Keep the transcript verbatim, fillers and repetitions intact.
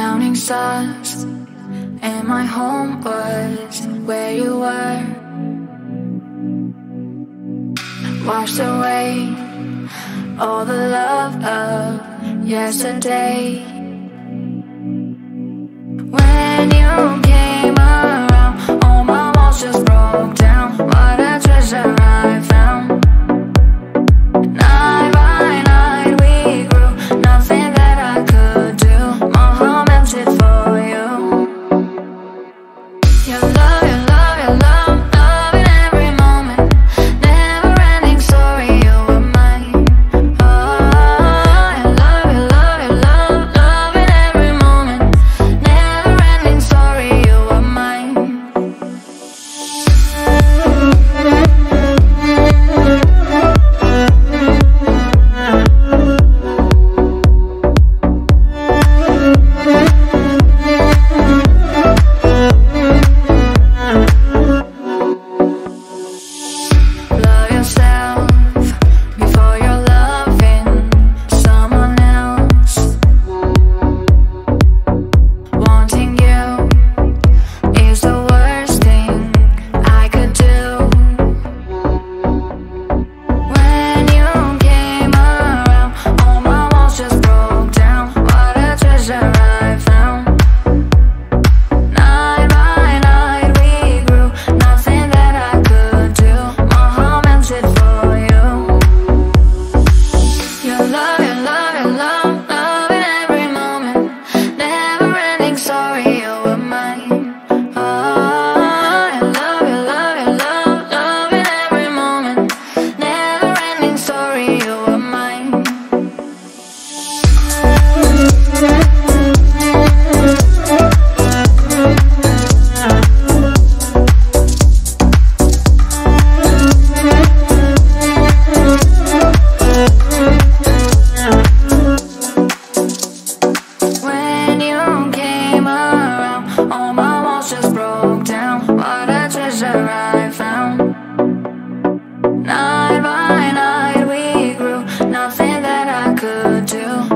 Counting stars, and my home was where you were. Washed away all the love of yesterday. When you came around, all my walls just broke down. What a treasure I found. Night by night we grew, nothing that I could do. My heart melted for you. Your love, your love, your love, love in every moment. Never ending story, you were mine. Oh, your love, your love, your love, love in every moment. Never ending story, you were mine. Love yourself before you're loving someone else. Wanting you is the worst thing I could do. When you came around, all my walls just broke down. What a treasure I found. Night by night we grew, nothing that I could do. My heart melted for you. Your love, your love, your love, love in every moment. Never ending story, you were mine. Oh, your love, your love, your love, love in every moment. Never ending story, you were mine. When you came around, all my walls just broke down. What a treasure I found. Night by night we grew, nothing that I could do.